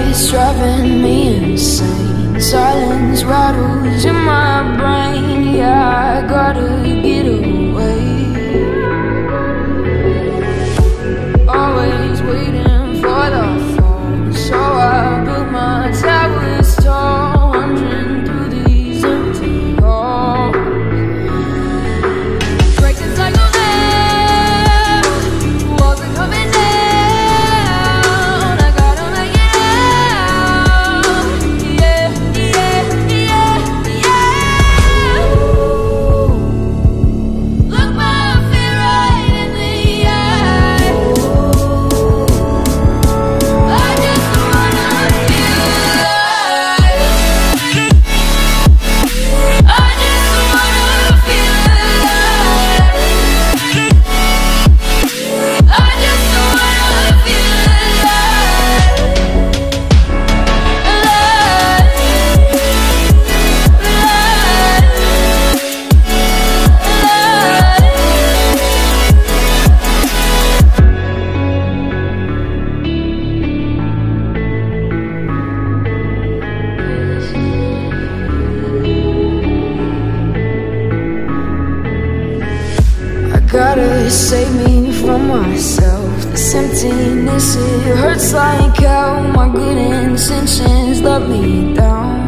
it's driving me insane. Silence rattles in my brain. Yeah, I gotta get away. Always waiting for the phone, so I built my towers tall, wandering through these empty halls. Break the cycle now, walls are coming down. I gotta make it out. Yeah, yeah, yeah, yeah. Look my fear right in the eye. I just wanna feel alive. I just wanna feel alive. I just wanna feel I gotta save me from myself. This emptiness, it hurts like hell. My good intentions let me down.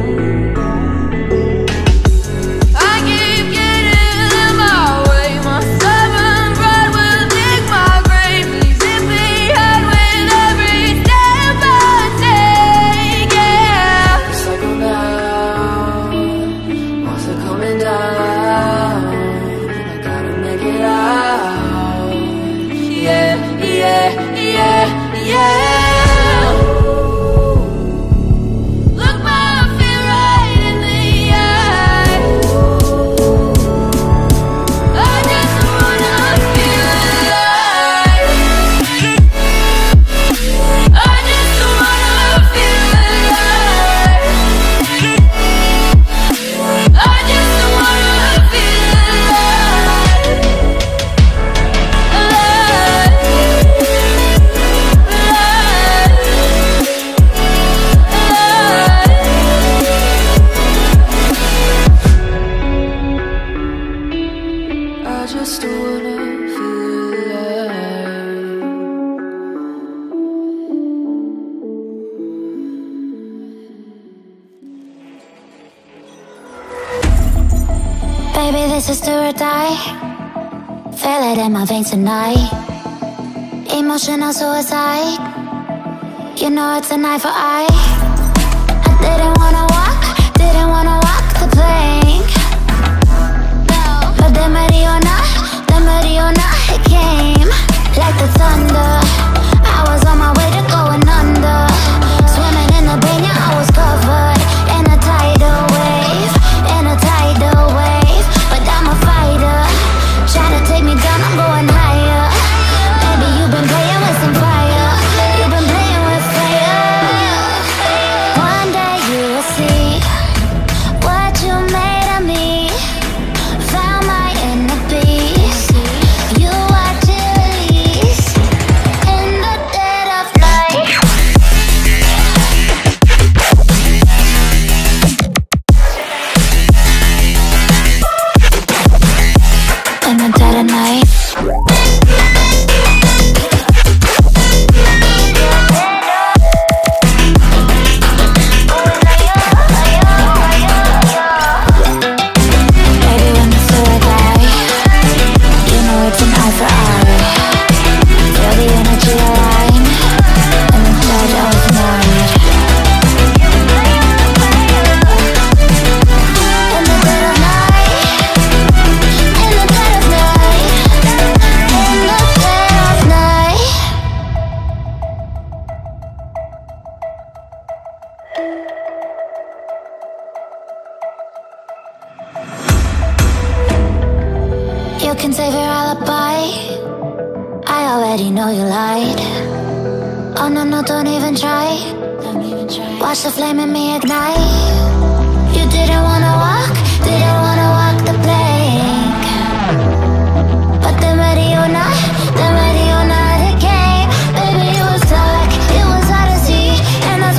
I keep getting in my way. My stubborn pride will dig my grave. Leaves it behind with every step I take. Yeah, cycle down, walls are coming down. I gotta make it out. Yeah, yeah, yeah, yeah. Look my fear right in the eye. I just wanna feel alive. I just wanna feel alive. I just wanna feel alive. I just wanna feel alive. Baby, this is do or die. Feel it in my veins tonight. Emotional suicide. You know it's an eye for eye. I didn't wanna walk the plank. But the Mariona, it came like the thunder. I was on my way to going under. Swimming in the pain, yeah, I was covered in a tidal wave, But I'm a fighter, trying to take me down, I'm going higher. Baby, you've been playing with some fire. You've been playing with fire. One day you will see what you made of me. Found my inner peace. You are Chili's in the dead of night. In the dead of night. Baby, when the sword die, you know it's an eye for eye. Feel the energy align, in the dead of night. In the dead of night. In the dead of night. In the dead of night. You can save your alibi. I already know you lied. Oh no, no, don't even try. Watch the flame in me ignite. You didn't wanna walk the plank. But the Mariona, it came. Baby, it was dark, it was hard to see. And I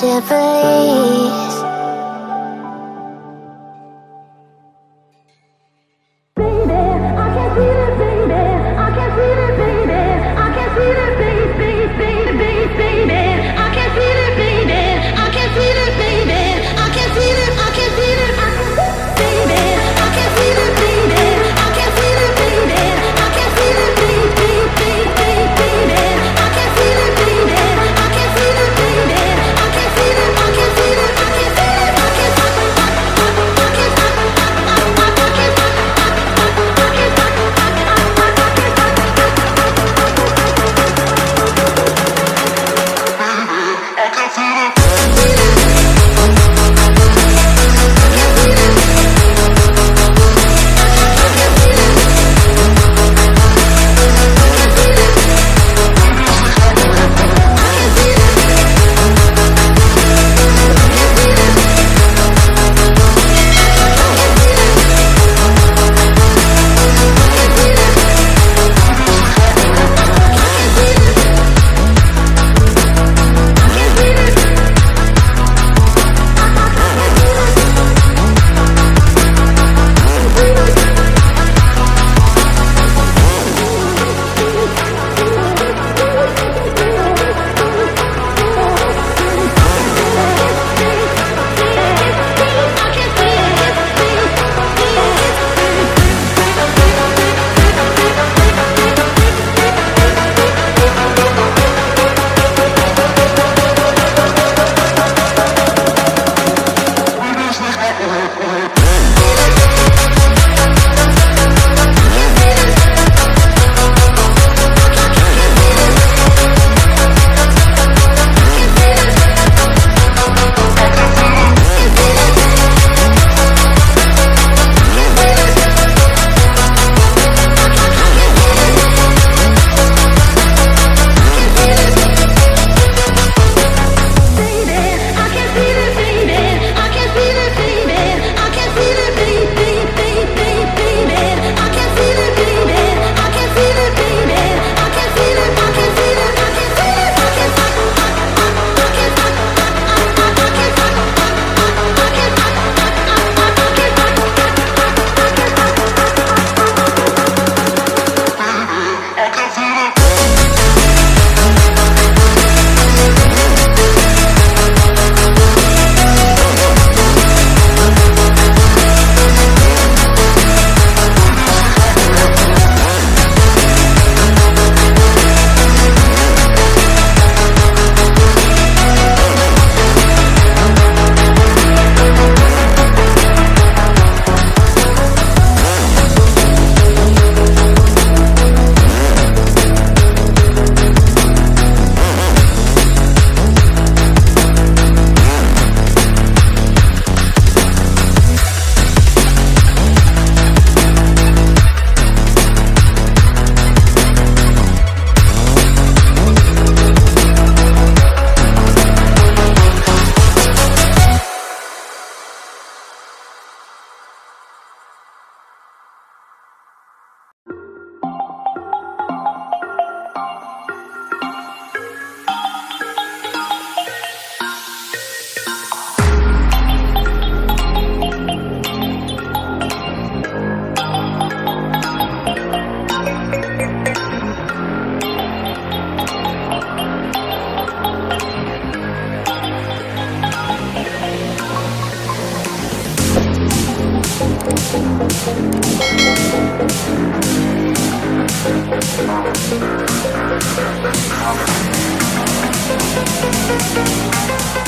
Tiffany's. We'll be right back.